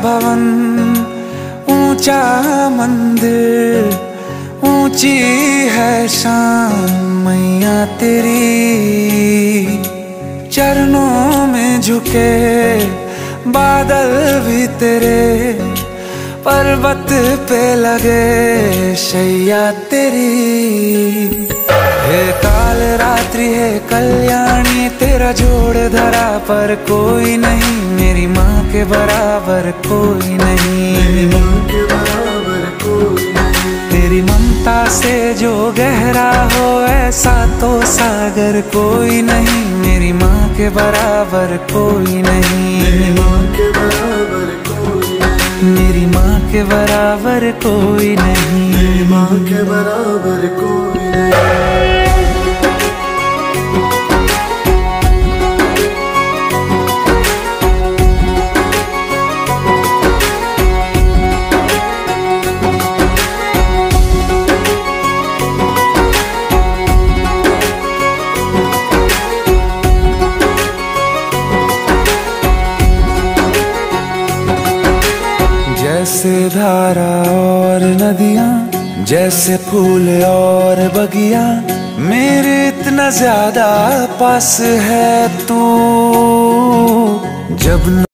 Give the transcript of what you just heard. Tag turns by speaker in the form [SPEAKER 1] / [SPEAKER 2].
[SPEAKER 1] भवन, ऊंचा मंदिर, ऊंची है शान मैया तेरी। चरणों में झुके बादल भी तेरे, पर्वत पे लगे शैया तेरी। हे काल रात्रि है कल्याणी, तेरा जोड़ धरा पर कोई नहीं, मेरी माँ के बराबर कोई नहीं।
[SPEAKER 2] मेरी माँ के बराबर कोई नहीं।
[SPEAKER 1] तेरी ममता से जो गहरा हो ऐसा तो सागर कोई नहीं, मेरी माँ के बराबर कोई नहीं।
[SPEAKER 2] मेरी माँ के बराबर कोई नहीं।
[SPEAKER 1] मेरी माँ के बराबर कोई नहीं।
[SPEAKER 2] मेरी माँ के बराबर कोई नहीं।
[SPEAKER 1] जैसे धारा और नदियाँ, जैसे फूल और बगिया, मेरे इतना ज्यादा पास है तू। जब